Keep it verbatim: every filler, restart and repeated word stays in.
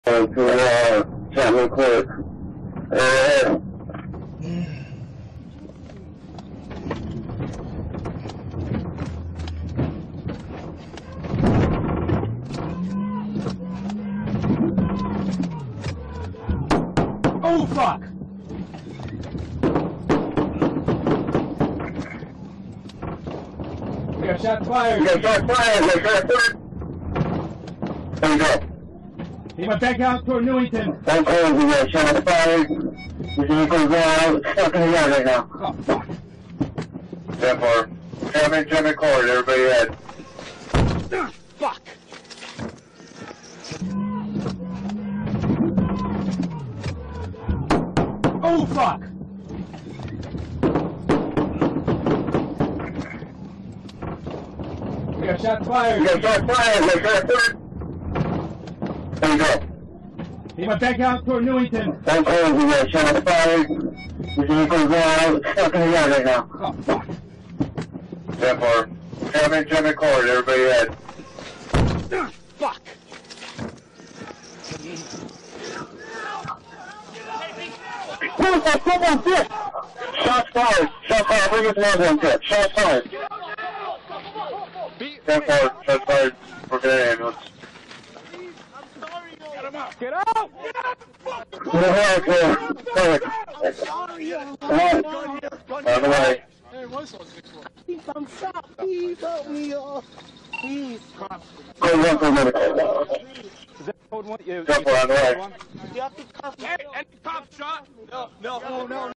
Uh, to, uh, chat real quick. Uh, Oh, fuck! We got shots fired. we got shot fired, we got shot fired. There you go. He went back out toward Newington. Don't close, we got shot fired. This vehicle's uh, stuck in the yard right now. Oh, fuck. ten four. Traffic, traffic court, everybody head. Ah, fuck! Oh, fuck! We got shots fired. We got shot fired, we got shot fired. There you go. He went back out toward Newington. Don't close, we got shot fired. This vehicle's uh, stuck in the yard right now. Oh, fuck. ten four. Traffic, traffic court, everybody head. Ah, fuck! Come on, shit! Shots fired! Shots fired! Bring us another one, shit! Shots fired! ten four. Shots fired. We're getting an ambulance. Get out! Get out! Perfect. Alright. On the way. Please, I'm shot. Please help me, y'all. Please. Go one for a minute. Is that code one? Yeah, ten four on the way. You have to cuff me. Hey, any cop shot? No, no, no, no.